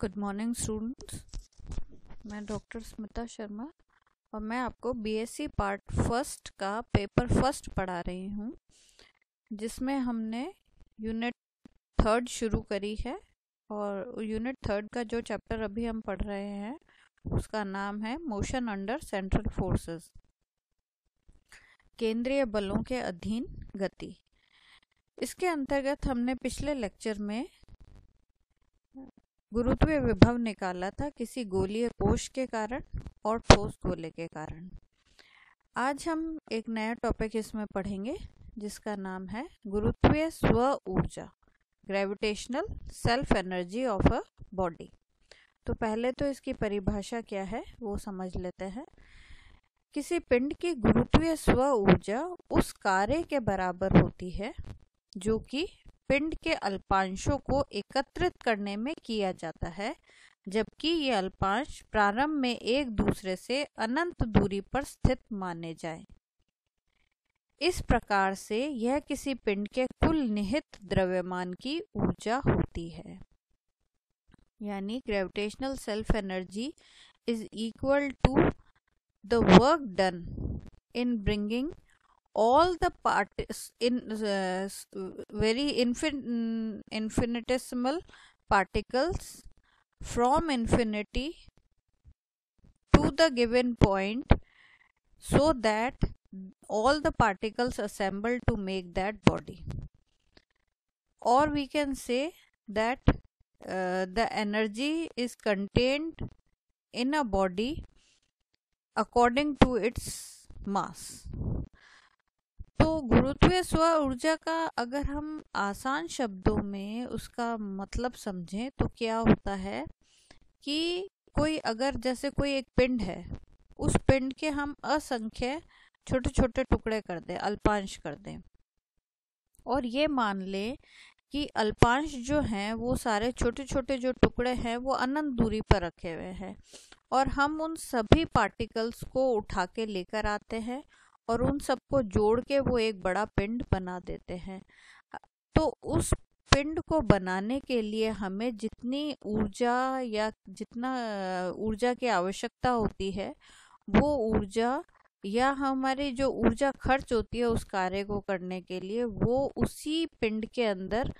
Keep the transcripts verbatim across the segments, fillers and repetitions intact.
Good morning students. मैं doctor Smita Sharma और मैं आपको बीएससी पार्ट फर्स्ट का पेपर फर्स्ट पढ़ा रही हूँ, जिसमें हमने यूनिट थर्ड शुरू करी है। और यूनिट थर्ड का जो चैप्टर अभी हम पढ़ रहे हैं उसका नाम है मोशन अंडर सेंट्रल फोर्सेस, केंद्रीय बलों के अधीन गति। इसके अंतर्गत हमने पिछले लेक्चर में गुरुत्वीय विभव निकाला था किसी गोलीय कोश के कारण और ठोस गोले के कारण। आज हम एक नया टॉपिक इसमें पढ़ेंगे जिसका नाम है गुरुत्वीय स्व ऊर्जा, gravitational self energy of a body. तो पहले तो इसकी परिभाषा क्या है वो समझ लेते हैं। किसी पिंड की गुरुत्वीय स्व ऊर्जा उस कार्य के बराबर होती है जो कि पिंड के अल्पांशों को एकत्रित करने में किया जाता है, जबकि ये अल्पांश प्रारंभ में एक दूसरे से अनंत दूरी पर स्थित माने जाएं। इस प्रकार से यह किसी पिंड के कुल निहित द्रव्यमान की ऊर्जा होती है। यानी gravitational self energy is equal to the work done in bringing all the parts in uh, very infin infinitesimal particles from infinity to the given point, so that all the particles assemble to make that body. Or we can say that uh, the energy is contained in a body according to its mass. तो गुरुत्वीय स्व ऊर्जा का अगर हम आसान शब्दों में उसका मतलब समझें तो क्या होता है कि कोई अगर जैसे कोई एक पिंड है, उस पिंड के हम असंख्य छोटे छोटे टुकड़े कर दें, अल्पांश कर दें, और ये मान लें कि अल्पांश जो हैं वो सारे छोटे छोटे जो टुकड़े हैं वो अनंत दूरी पर रखे हुए हैं, और हम उन सभी पार्टिकल्स को उठा के लेकर आते हैं और उन सबको जोड़ के वो एक बड़ा पिंड बना देते हैं। तो उस पिंड को बनाने के लिए हमें जितनी ऊर्जा या जितना ऊर्जा की आवश्यकता होती है वो ऊर्जा या हमारी जो ऊर्जा खर्च होती है उस कार्य को करने के लिए वो उसी पिंड के अंदर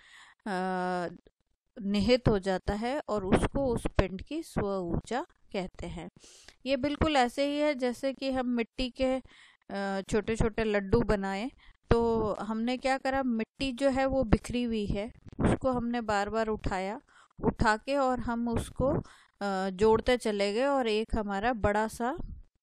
निहित हो जाता है और उसको उस पिंड की स्व ऊर्जा कहते हैं। ये बिल्कुल ऐसे ही है जैसे कि हम मिट्टी के छोटे छोटे लड्डू बनाए, तो हमने क्या करा, मिट्टी जो है वो बिखरी हुई है, उसको हमने बार बार उठाया, उठा के और हम उसको जोड़ते चले गए और एक हमारा बड़ा सा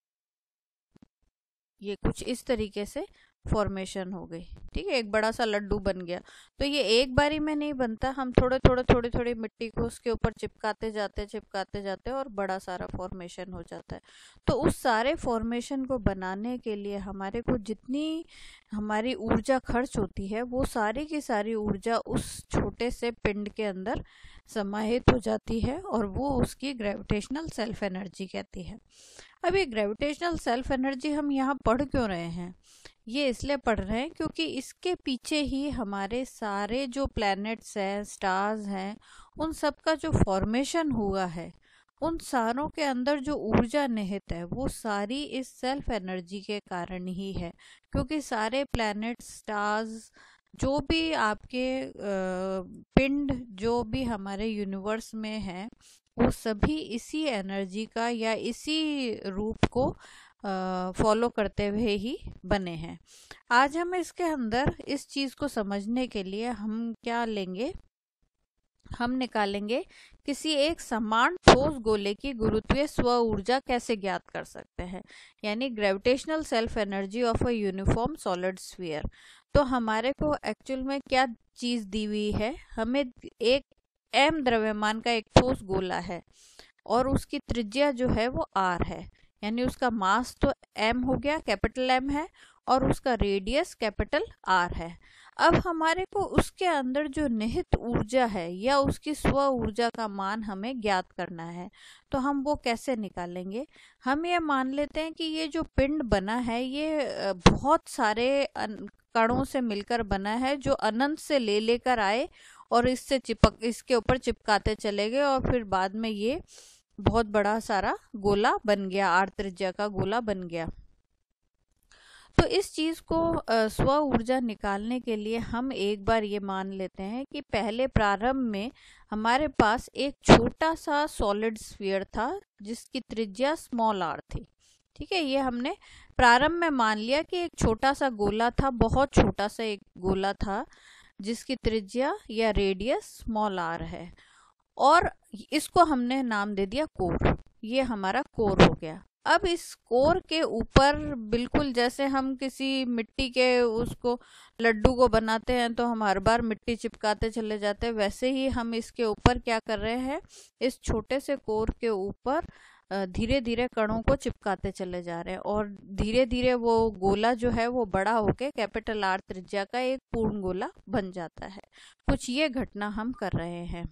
ये कुछ इस तरीके से फॉर्मेशन हो गई। ठीक है, एक बड़ा सा लड्डू बन गया। तो ये एक बारी में नहीं बनता, हम थोड़े थोड़े थोड़ी थोड़ी मिट्टी को उसके ऊपर चिपकाते जाते चिपकाते जाते और बड़ा सारा फॉर्मेशन हो जाता है। तो उस सारे फॉर्मेशन को बनाने के लिए हमारे को जितनी हमारी ऊर्जा खर्च होती है वो सारी की सारी ऊर्जा उस छोटे से पिंड के अंदर समाहित हो जाती है और वो उसकी ग्रेविटेशनल सेल्फ एनर्जी कहती है। अब ये ग्रेविटेशनल सेल्फ एनर्जी हम यहाँ पढ़ क्यों रहे हैं? ये इसलिए पढ़ रहे हैं क्योंकि इसके पीछे ही हमारे सारे जो प्लैनेट्स हैं, स्टार्स हैं, उन सब का जो फॉर्मेशन हुआ है, उन सारों के अंदर जो ऊर्जा निहित है वो सारी इस सेल्फ एनर्जी के कारण ही है। क्योंकि सारे प्लैनेट्स, स्टार्स, जो भी आपके पिंड जो भी हमारे यूनिवर्स में है वो सभी इसी एनर्जी का या इसी रूप को फॉलो करते हुए ही बने हैं। आज हम इसके अंदर इस चीज़ को समझने के लिए हम क्या लेंगे, हम निकालेंगे किसी एक समान ठोस गोले की गुरुत्वीय स्व ऊर्जा कैसे ज्ञात कर सकते हैं, यानी gravitational self energy of a uniform solid sphere. तो हमारे को एक्चुअल में क्या चीज़ दी हुई है, हमें एक एम द्रव्यमान का एक ठोस गोला है और उसकी त्रिज्या जो है वो आर है, यानी उसका मास तो एम हो गया, कैपिटल एम है, और उसका रेडियस कैपिटल आर है। अब हमारे को उसके अंदर जो निहित ऊर्जा है या उसकी स्व ऊर्जा का मान हमें ज्ञात करना है। तो हम वो कैसे निकालेंगे? हम ये मान लेते हैं कि ये जो पिंड बना है ये बहुत सारे कणों से मिलकर बना है जो अनंत से ले लेकर आए और इससे चिपक इसके ऊपर चिपकाते चले गए और फिर बाद में ये बहुत बड़ा सारा गोला बन गया, आर त्रिज्या का गोला बन गया। तो इस चीज को स्व ऊर्जा निकालने के लिए हम एक बार ये मान लेते हैं कि पहले प्रारंभ में हमारे पास एक छोटा सा सॉलिड स्फीयर था जिसकी त्रिज्या स्मॉल आर थी। ठीक है, ये हमने प्रारंभ में मान लिया कि एक छोटा सा गोला था, बहुत छोटा सा एक गोला था जिसकी त्रिज्या या रेडियस स्मॉल आर है, और इसको हमने नाम दे दिया कोर। ये हमारा कोर हो गया। अब इस कोर के ऊपर बिल्कुल जैसे हम किसी मिट्टी के उसको लड्डू को बनाते हैं तो हम हर बार मिट्टी चिपकाते चले जाते हैं, वैसे ही हम इसके ऊपर क्या कर रहे हैं, इस छोटे से कोर के ऊपर धीरे धीरे कणों को चिपकाते चले जा रहे हैं और धीरे धीरे वो गोला जो है वो बड़ा होके कैपिटल आर त्रिज्या का एक पूर्ण गोला बन जाता है। कुछ ये घटना हम कर रहे हैं।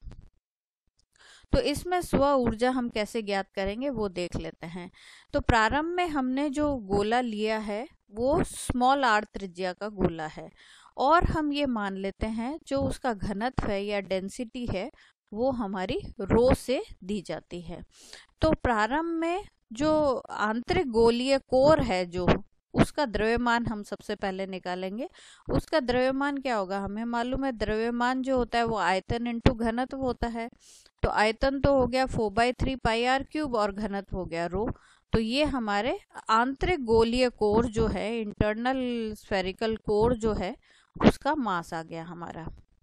तो इसमें स्व ऊर्जा हम कैसे ज्ञात करेंगे वो देख लेते हैं। तो प्रारंभ में हमने जो गोला लिया है वो स्मॉल आर त्रिज्या का गोला है और हम ये मान लेते हैं जो उसका घनत्व है या डेंसिटी है वो हमारी रो से दी जाती है। तो प्रारंभ में जो आंतरिक गोलीय कोर है जो उसका द्रव्यमान हम सबसे पहले निकालेंगे। उसका द्रव्यमान क्या होगा, हमें मालूम है द्रव्यमान जो होता है वो आयतन इंटू घनत्व होता है। तो आयतन तो हो गया four by three pi r cube और घनत्व हो गया रो। तो ये हमारे आंतरिक गोलीय कोर जो है, इंटरनल स्फेरिकल कोर जो है, उसका मास आ गया हमारा।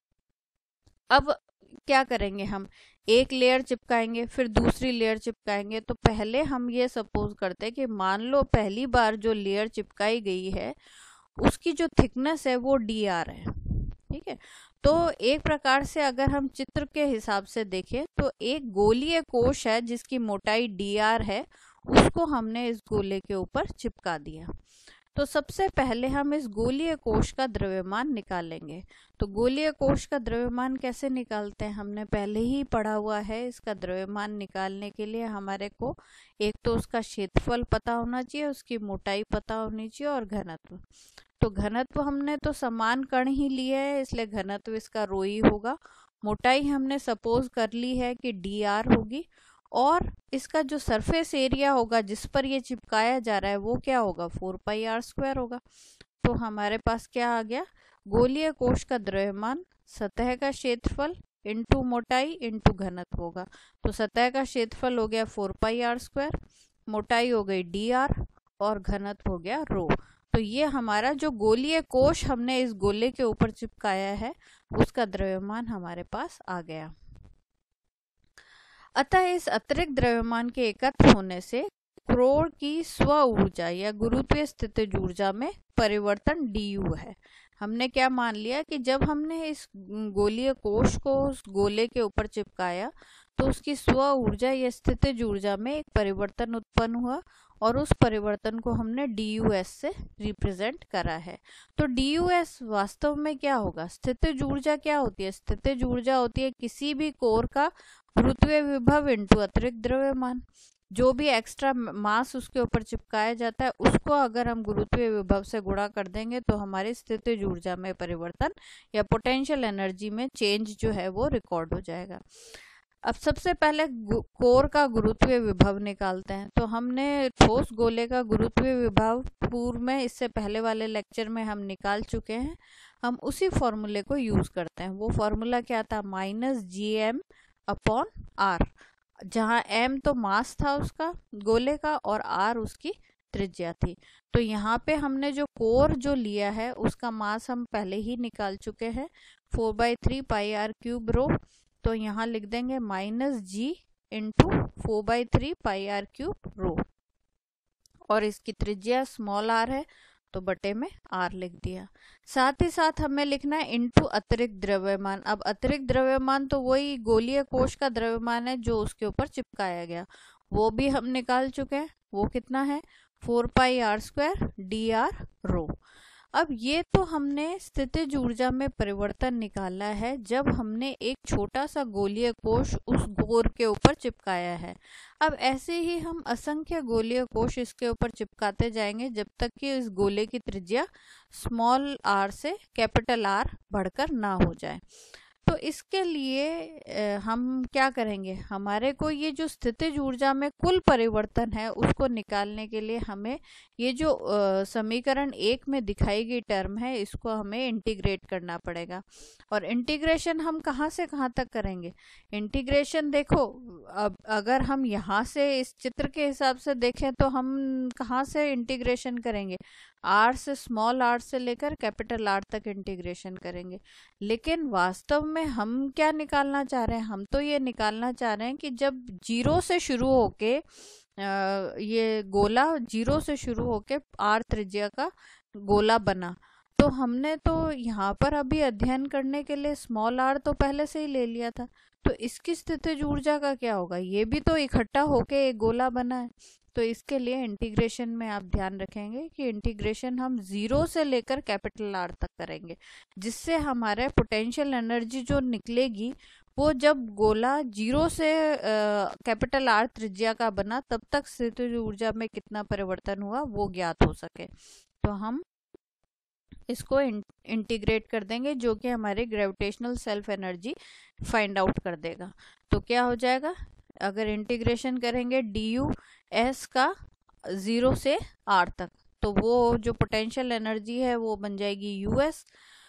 अब क्या करेंगे, हम एक लेयर चिपकाएंगे फिर दूसरी लेयर चिपकाएंगे। तो पहले हम ये सपोज करते हैं कि मान लो पहली बार जो लेयर चिपकाई गई है उसकी जो थिकनेस है वो डी आर है। ठीक है, तो एक प्रकार से अगर हम चित्र के हिसाब से देखें तो एक गोलीय कोश है जिसकी मोटाई डी आर है, उसको हमने इस गोले के ऊपर चिपका दिया। तो सबसे पहले हम इस गोलीय कोश का द्रव्यमान निकालेंगे। तो गोलीय कोश का द्रव्यमान कैसे निकालते हैं, हमने पहले ही पढ़ा हुआ है। इसका द्रव्यमान निकालने के लिए हमारे को एक तो उसका क्षेत्रफल पता होना चाहिए, उसकी मोटाई पता होनी चाहिए और घनत्व। तो घनत्व हमने तो समान कण ही लिए है इसलिए घनत्व इसका रो ही होगा। मोटाई हमने सपोज कर ली है कि डी आर होगी और इसका जो सरफेस एरिया होगा जिस पर ये चिपकाया जा रहा है वो क्या होगा, फोर पाई आर स्क्वायर होगा। तो हमारे पास क्या आ गया, गोलीय कोश का द्रव्यमान सतह का क्षेत्रफल इंटू मोटाई इंटू घनत्व होगा। तो सतह का क्षेत्रफल हो गया फोर पाई आर स्क्वायर, मोटाई हो गई डी आर और घनत्व हो गया रो। तो ये हमारा जो गोलीय कोश हमने इस गोले के ऊपर चिपकाया है उसका द्रव्यमान हमारे पास आ गया। अतः इस अतिरिक्त द्रव्यमान के एकत्र होने से कोर की स्व ऊर्जा या गुरुत्वीय स्थितिज ऊर्जा में परिवर्तन du है। हमने क्या मान लिया कि जब हमने इस गोलीय कोश को उस गोले के ऊपर चिपकाया तो उसकी स्व ऊर्जा या स्थितिज ऊर्जा में एक परिवर्तन उत्पन्न हुआ और उस परिवर्तन को हमने dus से रिप्रेजेंट करा है। तो dus वास्तव में क्या होगा, स्थितिज ऊर्जा क्या होती है, स्थितिज ऊर्जा होती है किसी भी कोर का गुरुत्वीय विभव इंटू अतिरिक्त द्रव्यमान। जो भी एक्स्ट्रा मास उसके ऊपर चिपकाया जाता है उसको अगर हम गुरुत्वीय विभव से गुणा कर देंगे तो हमारी स्थितिज ऊर्जा में परिवर्तन या पोटेंशियल एनर्जी में चेंज जो है वो रिकॉर्ड हो जाएगा। अब सबसे पहले कोर का गुरुत्वीय विभव निकालते हैं। तो हमने ठोस गोले का गुरुत्वीय विभव पूर्व में इससे पहले वाले लेक्चर में हम निकाल चुके हैं। हम उसी फॉर्मूले को यूज करते हैं। वो फॉर्मूला क्या था, minus G M upon are, जहाँ m तो मास था उसका गोले का और r उसकी त्रिज्या थी। तो यहाँ पे हमने जो कोर जो लिया है उसका मास हम पहले ही निकाल चुके हैं, four by three pi r cube rho. तो यहाँ लिख देंगे minus G into four by three pi r cube rho और इसकी त्रिज्या स्मॉल आर है तो बटे में आर लिख दिया। साथ ही साथ हमें लिखना है इंटू अतिरिक्त द्रव्यमान। अब अतिरिक्त द्रव्यमान तो वही गोलीय कोश का द्रव्यमान है जो उसके ऊपर चिपकाया गया, वो भी हम निकाल चुके हैं। वो कितना है, four pi r square d r rho. अब ये तो हमने स्थितिज ऊर्जा में परिवर्तन निकाला है जब हमने एक छोटा सा गोलीय कोश उस कोर के ऊपर चिपकाया है। अब ऐसे ही हम असंख्य गोलीय कोश इसके ऊपर चिपकाते जाएंगे जब तक कि इस गोले की त्रिज्या स्मॉल आर से कैपिटल आर बढ़कर ना हो जाए। तो इसके लिए हम क्या करेंगे, हमारे को ये जो स्थितिज ऊर्जा में कुल परिवर्तन है उसको निकालने के लिए हमें ये जो समीकरण एक में दिखाई गई टर्म है इसको हमें इंटीग्रेट करना पड़ेगा। और इंटीग्रेशन हम कहाँ से कहाँ तक करेंगे? इंटीग्रेशन देखो, अब अगर हम यहाँ से इस चित्र के हिसाब से देखें तो हम कहाँ से इंटीग्रेशन करेंगे? आर से, स्मॉल आर से लेकर कैपिटल आर तक इंटीग्रेशन करेंगे। लेकिन वास्तव में हम क्या निकालना चाह रहे हैं? हम तो ये निकालना चाह रहे हैं कि जब जीरो से शुरू होके ये गोला जीरो से शुरू होके आर त्रिज्या का गोला बना, तो हमने तो यहाँ पर अभी अध्ययन करने के लिए स्मॉल आर तो पहले से ही ले लिया था। तो इसकी स्थितिज ऊर्जा का क्या होगा? ये भी तो इकट्ठा होके एक गोला बना है। तो इसके लिए इंटीग्रेशन में आप ध्यान रखेंगे कि इंटीग्रेशन हम जीरो से लेकर कैपिटल आर तक करेंगे, जिससे हमारे पोटेंशियल एनर्जी जो निकलेगी वो जब गोला जीरो से कैपिटल आर त्रिज्या का बना तब तक स्थितिज ऊर्जा में कितना परिवर्तन हुआ वो ज्ञात हो सके। तो हम इसको इंटीग्रेट कर देंगे, जो कि हमारे gravitational self energy find out कर देगा। तो क्या हो जाएगा, अगर इंटीग्रेशन करेंगे डी यू एस का जीरो से आर तक, तो वो जो पोटेंशियल एनर्जी है वो बन जाएगी यू एस,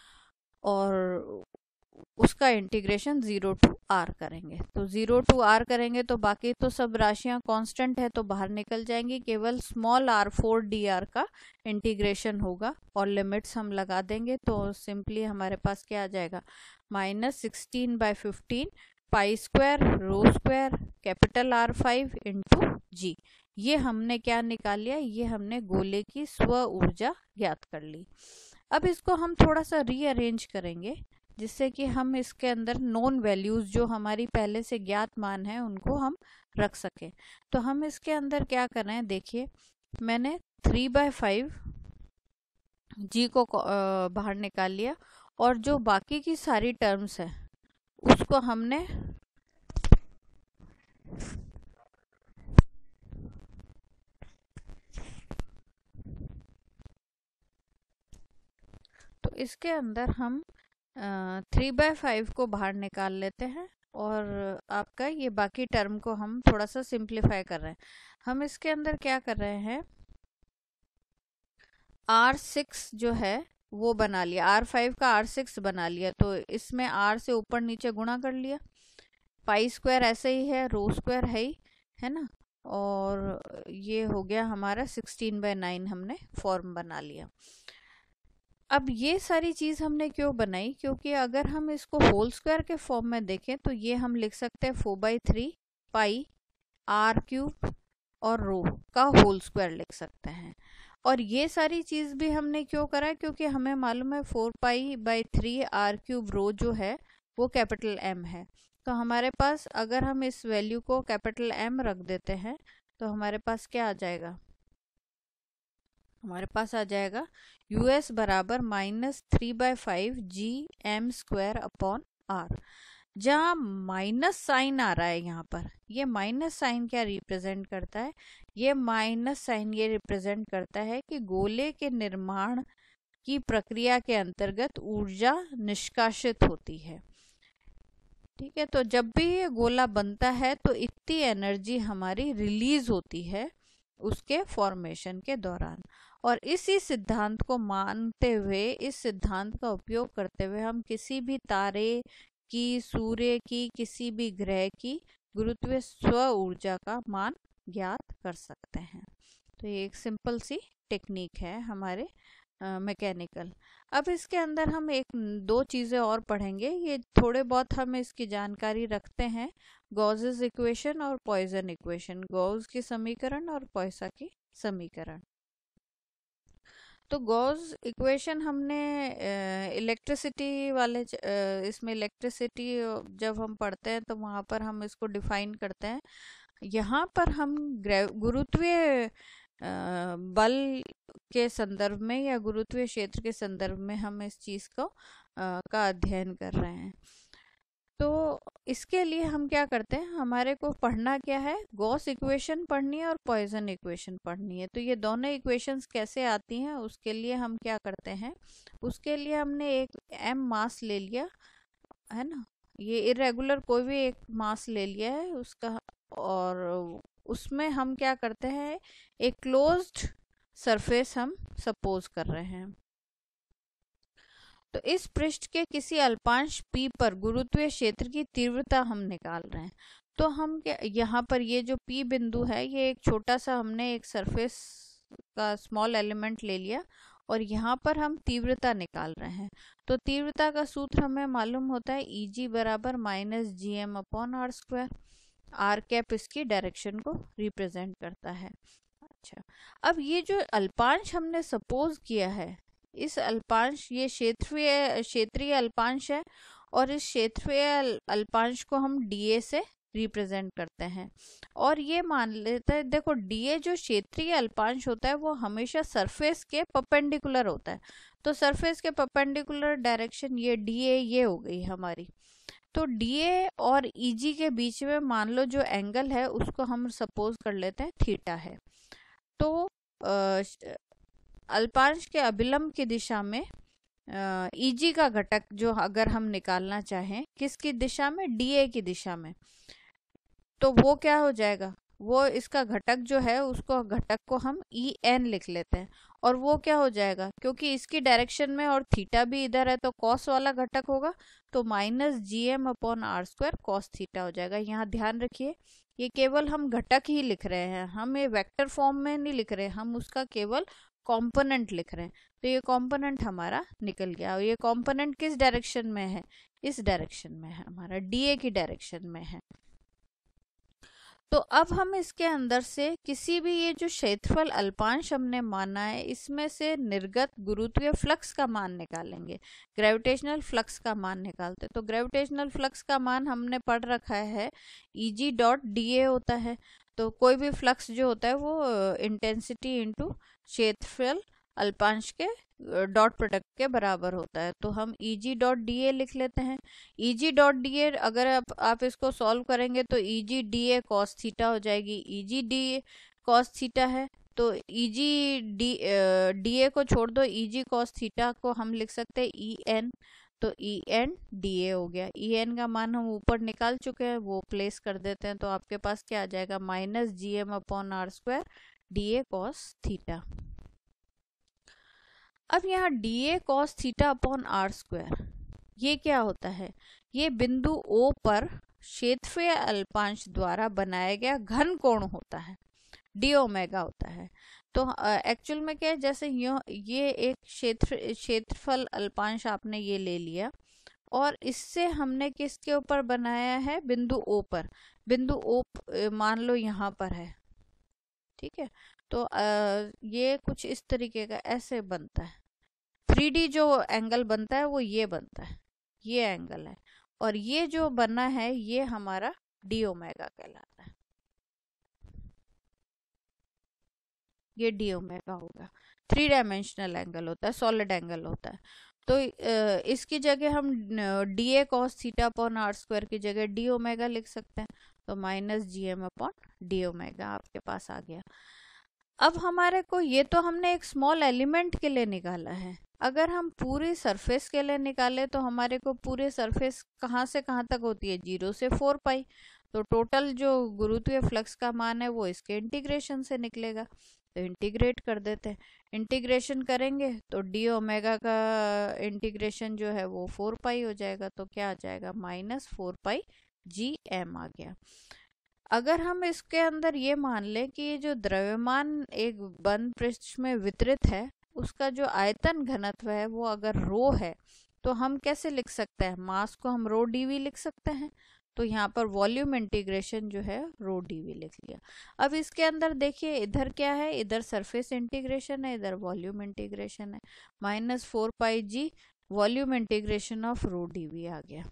और उसका इंटीग्रेशन जीरो टू आर करेंगे। तो जीरो टू आर करेंगे तो बाकी तो सब राशियां कांस्टेंट है तो बाहर निकल जाएंगी, केवल small r four d r का इंटीग्रेशन होगा और लिमिट्स हम लगा देंगे। तो सिंपली हमारे पास क्या आ जाएगा, minus sixteen by fifteen pi square rho square capital R five into G. ये हमने क्या निकाल लिया, ये हमने गोले की स्व ऊर्जा ज्ञात कर ली। अब इसको हम थोड़ा सा रीअरेंज करेंगे जिससे कि हम इसके अंदर नॉन वैल्यूज जो हमारी पहले से ज्ञात मान है उनको हम रख सकें। तो हम इसके अंदर क्या कर रहे हैं, देखिए मैंने थ्री बाय फाइव जी को बाहर निकाल लिया और जो बाकी की सारी टर्म्स है उसको हमने तो इसके अंदर हम थ्री बाय फाइव को बाहर निकाल लेते हैं और आपका ये बाकी टर्म को हम थोड़ा सा सिंप्लीफाई कर रहे हैं। हम इसके अंदर क्या कर रहे हैं, आर सिक्स जो है वो बना लिया, आर फाइव का आर सिक्स बना लिया, तो इसमें आर से ऊपर नीचे गुणा कर लिया, पाई स्क्वायर ऐसे ही है, रो स्क्वायर है ही है ना, और ये हो गया हमारा सिक्सटीन बाय नाइन हमने फॉर्म बना लिया। अब ये सारी चीज़ हमने क्यों बनाई, क्योंकि अगर हम इसको होल स्क्वायर के फॉर्म में देखें तो ये हम लिख सकते हैं four by three pi r cube और रो का होल स्क्वायर लिख सकते हैं। और ये सारी चीज़ भी हमने क्यों करा, क्योंकि हमें मालूम है four pi by three r cube rho जो है वो कैपिटल एम है। तो हमारे पास अगर हम इस वैल्यू को कैपिटल एम रख देते हैं तो हमारे पास क्या आ जाएगा, हमारे पास आ जाएगा यू एस बराबर minus three by five G M square upon are. जहाँ माइनस साइन आ रहा है यहाँ पर, ये माइनस साइन क्या रिप्रेजेंट करता है, ये माइनस साइन ये रिप्रेजेंट करता है कि गोले के निर्माण की प्रक्रिया के अंतर्गत ऊर्जा निष्कासित होती है। ठीक है, तो जब भी ये गोला बनता है तो इतनी एनर्जी हमारी रिलीज होती है उसके फॉर्मेशन के दौरान। और इसी सिद्धांत को मानते हुए, इस सिद्धांत का उपयोग करते हुए हम किसी भी तारे की, सूर्य की, किसी भी ग्रह की गुरुत्वीय स्व ऊर्जा का मान ज्ञात कर सकते हैं। तो ये एक सिंपल सी टेक्निक है हमारे मैकेनिकल। अब इसके अंदर हम एक दो चीज़ें और पढ़ेंगे, ये थोड़े बहुत हम इसकी जानकारी रखते हैं, गॉसेस इक्वेशन और पॉइसन इक्वेशन, गॉस की समीकरण और पॉइसन की समीकरण। तो गॉस इक्वेशन हमने इलेक्ट्रिसिटी वाले इसमें इलेक्ट्रिसिटी जब हम पढ़ते हैं तो वहाँ पर हम इसको डिफाइन करते हैं। यहाँ पर हम गुरुत्वीय बल के संदर्भ में या गुरुत्वीय क्षेत्र के संदर्भ में हम इस चीज़ को का अध्ययन कर रहे हैं। तो इसके लिए हम क्या करते हैं, हमारे को पढ़ना क्या है, गॉस इक्वेशन पढ़नी है और पॉइसन इक्वेशन पढ़नी है। तो ये दोनों इक्वेशंस कैसे आती हैं उसके लिए हम क्या करते हैं, उसके लिए हमने एक एम मास ले लिया है ना, ये इरेगुलर कोई भी एक मास ले लिया है उसका, और उसमें हम क्या करते हैं, एक क्लोज्ड सरफेस हम सपोज कर रहे हैं। तो इस पृष्ठ के किसी अल्पांश p पर गुरुत्वीय क्षेत्र की तीव्रता हम निकाल रहे हैं। तो हम क्या, यहाँ पर ये जो p बिंदु है, ये एक छोटा सा हमने एक सरफेस का स्मॉल एलिमेंट ले लिया और यहाँ पर हम तीव्रता निकाल रहे हैं। तो तीव्रता का सूत्र हमें मालूम होता है ई जी बराबर minus G M upon r square. R cap इसकी डायरेक्शन को रिप्रेजेंट करता है। अच्छा, अब ये जो अल्पांश हमने सपोज किया है, इस अल्पांश, ये क्षेत्रीय क्षेत्रीय अल्पांश है और इस क्षेत्रीय अल्पांश को हम डीए से रिप्रेजेंट करते हैं। और ये मान लेते हैं, देखो डीए जो क्षेत्रीय अल्पांश होता है वो हमेशा सरफेस के परपेंडिकुलर होता है। तो सरफेस के परपेंडिकुलर डायरेक्शन ये डीए ये हो गई हमारी। तो डीए और ईजी के बीच में मान लो जो एंगल है उसको हम सपोज कर लेते हैं थीटा है। तो अल्पांश के अभिलंब की दिशा में ईजी का घटक जो अगर हम निकालना चाहें किसकी दिशा में, डीए की दिशा में, तो वो क्या हो जाएगा, वो इसका घटक जो है उसको घटक को हम ई एन लिख लेते हैं। और वो क्या हो जाएगा, क्योंकि इसकी डायरेक्शन में और थीटा भी इधर है तो कॉस वाला घटक होगा, तो minus G M upon r square cos theta हो जाएगा। यहाँ ध्यान रखिए ये केवल हम घटक ही लिख रहे हैं, हम ये वेक्टर फॉर्म में नहीं लिख रहे, हम उसका केवल कंपोनेंट लिख रहे हैं। तो ये कंपोनेंट हमारा निकल गया। और ये कंपोनेंट किस डायरेक्शन में है, इस डायरेक्शन में है, हमारा डीए की डायरेक्शन में है। तो अब हम इसके अंदर से किसी भी ये जो क्षेत्रफल अल्पांश हमने माना है इसमें से निर्गत गुरुत्वीय फ्लक्स का मान निकालेंगे, ग्रेविटेशनल फ्लक्स का मान निकालते। तो ग्रेविटेशनल फ्लक्स का मान हमने पढ़ रखा है E ji dot D A होता है। तो कोई भी फ्लक्स जो होता है वो इंटेंसिटी इंटू क्षेत्रफल अल्पांश के डॉट प्रोडक्ट के बराबर होता है। तो हम ई जी डॉट डी ए लिख लेते हैं। ई जी डॉट डी ए अगर आप, आप इसको सॉल्व करेंगे तो E G d A cos theta हो जाएगी। E G d A cos theta है तो E G D D A को छोड़ दो, ई जी कॉस थीटा को हम लिख सकते हैं ई एन। तो ई एन डी ए हो गया। ई एन का मान हम ऊपर निकाल चुके हैं, वो प्लेस कर देते हैं। तो आपके पास क्या आ जाएगा, minus G M upon r square d A cos theta. अब यहाँ d A cos theta upon r square ये क्या होता है, ये बिंदु O पर क्षेत्रीय अल्पांश द्वारा बनाया गया घन कोण होता है, डी ओमेगा होता है। तो एक्चुअल में क्या है, जैसे ये एक क्षेत्र क्षेत्रफल अल्पांश आपने ये ले लिया और इससे हमने किसके ऊपर बनाया है, बिंदु O पर। बिंदु O मान लो यहाँ पर है, ठीक है। तो आ, ये कुछ इस तरीके का ऐसे बनता है। थ्री डी जो एंगल बनता है वो ये बनता है, ये एंगल है। और ये जो बना है ये हमारा डी ओमेगा कहलाता है, ये डी ओमेगा होगा। थ्री डायमेंशनल एंगल होता है, सॉलिड एंगल होता है। तो इसकी जगह हम d A cos theta upon r square की जगह डी ओमेगा लिख सकते हैं। तो minus G M upon d omega आपके पास आ गया। अब हमारे को ये तो हमने एक स्मॉल एलिमेंट के लिए निकाला है, अगर हम पूरी सरफेस के लिए निकाले तो हमारे को पूरे सरफेस कहाँ से कहाँ तक होती है, जीरो से फोर पाई। तो टोटल जो गुरुत्वीय फ्लक्स का मान है वो इसके इंटीग्रेशन से निकलेगा। तो इंटीग्रेट कर देते हैं, इंटीग्रेशन करेंगे तो डी ओमेगा का इंटीग्रेशन जो है वो फोर पाई हो जाएगा। तो क्या आ जाएगा, minus four pi G M आ गया। अगर हम इसके अंदर ये मान लें कि ये जो द्रव्यमान एक बंद पृष्ठ में वितरित है उसका जो आयतन घनत्व है वो अगर रो है, तो हम कैसे लिख सकते हैं, मास को हम रो डीवी लिख सकते हैं। तो यहाँ पर वॉल्यूम इंटीग्रेशन जो है रो डीवी लिख लिया। अब इसके अंदर देखिए इधर क्या है, इधर सरफेस इंटीग्रेशन है, इधर वॉल्यूम इंटीग्रेशन है। Minus four pi G volume integration of rho dv आ गया।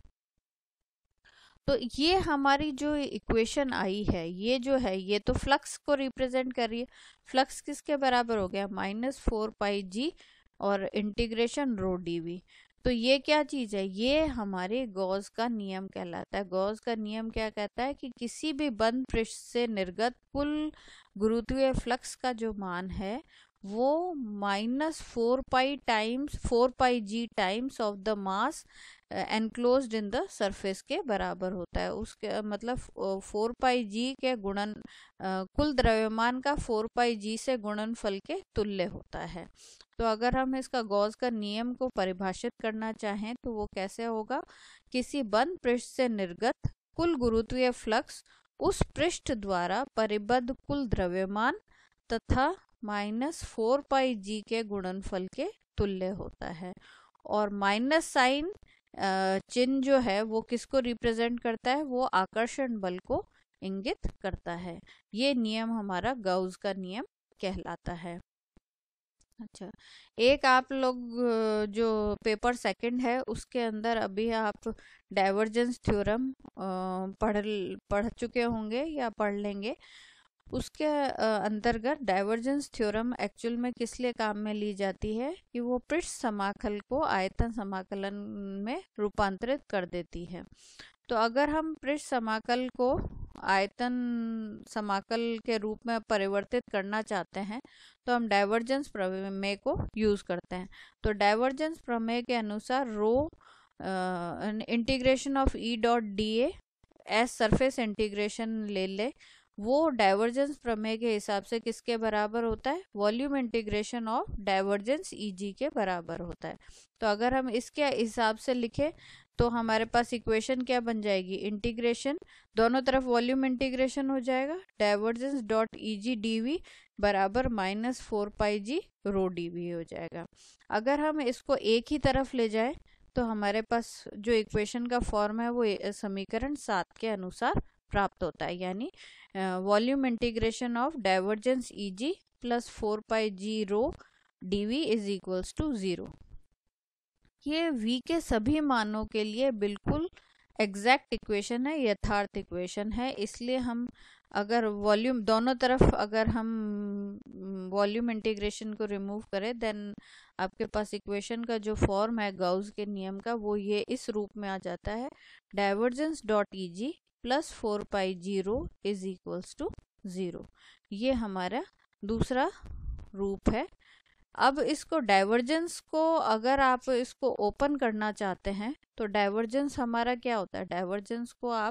तो ये हमारी जो इक्वेशन आई है ये जो है ये तो फ्लक्स को रिप्रेजेंट कर रही है। फ्लक्स किसके बराबर हो गया, माइनस फोर पाई जी और इंटीग्रेशन रो डीवी। तो ये क्या चीज है, ये हमारे गॉस का नियम कहलाता है। गॉस का नियम क्या कहता है कि किसी भी बंद पृष्ठ से निर्गत कुल गुरुत्वीय फ्लक्स का जो मान है वो minus four pi times four pi G times of the mass enclosed in the surface के बराबर होता है। उसके मतलब फोर पाई जी के गुणन uh, कुल द्रव्यमान का फोर पाई जी से गुणनफल के तुल्य होता है। तो अगर हम इसका गॉस का नियम को परिभाषित करना चाहें तो वो कैसे होगा, किसी बंद पृष्ठ से निर्गत कुल गुरुत्वीय फ्लक्स उस पृष्ठ द्वारा परिबद्ध कुल द्रव्यमान तथा माइनस फोर पाई जी के गुणनफल के तुल्य होता है। और माइनस साइन चिन्ह जो है वो किसको रिप्रेजेंट करता है, वो आकर्षण बल को इंगित करता है। ये नियम हमारा गाउस का नियम कहलाता है। अच्छा, एक आप लोग जो पेपर सेकंड है उसके अंदर अभी आप डाइवर्जेंस थ्योरम पढ़ पढ़ चुके होंगे या पढ़ लेंगे। उसके अंतर्गत डाइवर्जेंस थ्योरम एक्चुअल में किस लिए काम में ली जाती है कि वो पृष्ठ समाकल को आयतन समाकलन में रूपांतरित कर देती है। तो अगर हम पृष्ठ समाकल को आयतन समाकल के रूप में परिवर्तित करना चाहते हैं तो हम डाइवर्जेंस प्रमेय को यूज करते हैं। तो डाइवर्जेंस प्रमेय के अनुसार rho integration of E dot d s surface integration ले ले, वो डाइवर्जेंस प्रमेय के हिसाब से किसके बराबर होता है, volume integration of divergence E G के बराबर होता है। तो अगर हम इसके हिसाब से लिखें तो हमारे पास इक्वेशन क्या बन जाएगी, इंटीग्रेशन दोनों तरफ वॉल्यूम इंटीग्रेशन हो जाएगा, divergence dot E G D V बराबर minus four pi G rho D V हो जाएगा। अगर हम इसको एक ही तरफ ले जाएं तो हमारे पास जो इक्वेशन का फॉर्म है वो समीकरण सात के अनुसार प्राप्त होता है, यानी volume integration of divergence E G plus four pi G rho D V is equals to zero. ये v के सभी मानों के लिए बिल्कुल एग्जैक्ट इक्वेशन है, यथार्थ इक्वेशन है। इसलिए हम अगर वॉल्यूम दोनों तरफ अगर हम वॉल्यूम इंटीग्रेशन को रिमूव करें देन आपके पास इक्वेशन का जो फॉर्म है गाउस के नियम का वो ये इस रूप में आ जाता है, divergence dot E G plus four pi G rho is equals to zero. ये हमारा दूसरा रूप है। अब इसको डाइवर्जेंस को अगर आप इसको ओपन करना चाहते हैं तो डाइवर्जेंस हमारा क्या होता है, डाइवर्जेंस को आप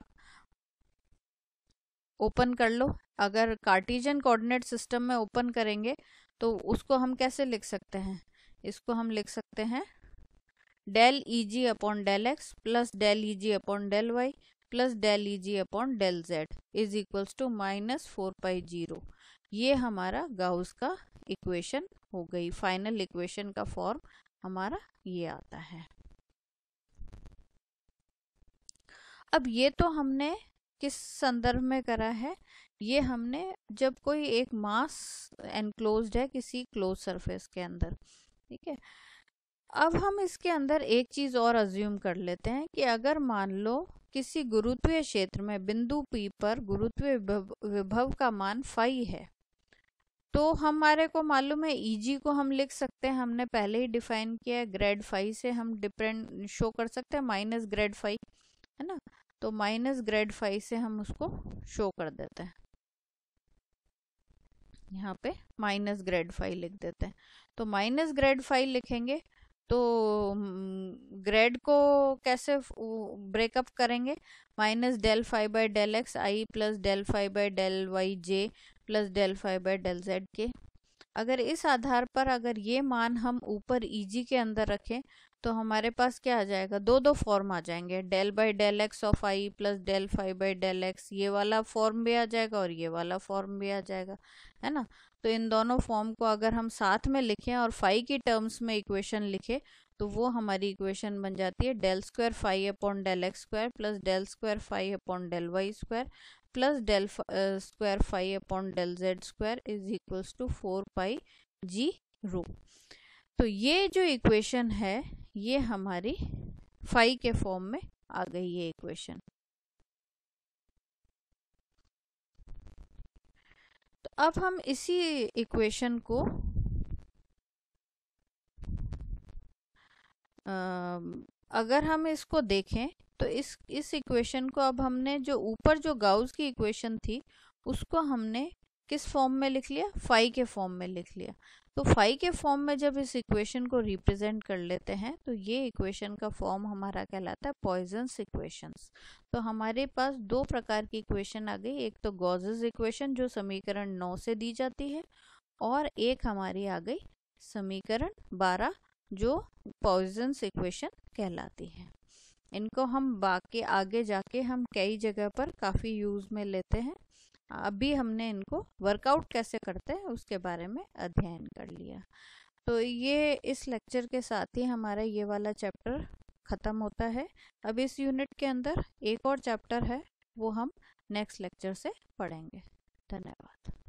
ओपन कर लो। अगर कार्टेशियन कोऑर्डिनेट सिस्टम में ओपन करेंगे तो उसको हम कैसे लिख सकते हैं, इसको हम लिख सकते हैं del E G upon del X plus del E G upon del Y plus del E G upon del Z is equals to minus four pi G rho. ये हमारा गाउस का इक्वेशन हो गई। फाइनल इक्वेशन का form हमारा ये आता है। अब ये तो हमने किस संदर्भ में करा है, ये हमने जब कोई एक मास एनक्लोज्ड है किसी क्लोज सरफेस के अंदर, ठीक है। अब हम इसके अंदर एक चीज और अज्यूम कर लेते हैं कि अगर मान लो किसी गुरुत्वीय क्षेत्र में बिंदु P पर गुरुत्वीय विभव का मान फाई है, तो हमारे को मालूम है Eg को हम लिख सकते हैं, हमने पहले ही डिफाइन किया है, ग्रेड फाई से हम डिपेंड शो कर सकते हैं माइनस ग्रेड फाई, है ना। तो माइनस ग्रेड फाई से हम उसको शो कर देते हैं, यहाँ पे माइनस ग्रेड फाई लिख देते हैं। तो माइनस ग्रेड फाई लिखेंगे तो ग्रेड को कैसे ब्रेकअप करेंगे, minus del phi by del X I plus del phi by del Y J plus del phi by del Z के। अगर इस आधार पर अगर ये मान हम ऊपर Eg के अंदर रखें तो हमारे पास क्या आ जाएगा, दो दो फॉर्म आ जाएंगे, del by del X of I plus del phi by del X, ये वाला फॉर्म भी आ जाएगा और ये वाला फॉर्म भी आ जाएगा, है ना। तो इन दोनों फॉर्म को अगर हम साथ में लिखें और फाई की टर्म्स में इक्वेशन लिखें तो वो हमारी इक्वेशन बन जाती है del square phi upon del X square plus del square phi upon del Y square plus del square phi upon del Z square is equals to four pi G rho. तो ये जो equation है ये हमारी phi के form में आ गई ये इक्वेशन। तो अब हम इसी इक्वेशन को आ, अगर हम इसको देखें तो इस इस इक्वेशन को अब हमने जो ऊपर जो गाउस की इक्वेशन थी उसको हमने किस फॉर्म में लिख लिया, फाई के फॉर्म में लिख लिया। तो फाई के फॉर्म में जब इस इक्वेशन को रिप्रेजेंट कर लेते हैं तो ये इक्वेशन का फॉर्म हमारा कहलाता है पॉइजन्स इक्वेशंस। तो हमारे पास दो प्रकार की इक्वेशन आ गई, एक तो गॉसेस इक्वेशन जो समीकरण नौ से दी जाती है, और एक हमारी आ गई समीकरण बारह जो पॉइजन्स इक्वेशन कहलाती है। इनको हम बाकी आगे जाके हम कई जगह पर काफ़ी यूज़ में लेते हैं। अभी हमने इनको वर्कआउट कैसे करते हैं उसके बारे में अध्ययन कर लिया। तो ये इस लेक्चर के साथ ही हमारा ये वाला चैप्टर ख़त्म होता है। अब इस यूनिट के अंदर एक और चैप्टर है, वो हम नेक्स्ट लेक्चर से पढ़ेंगे। धन्यवाद।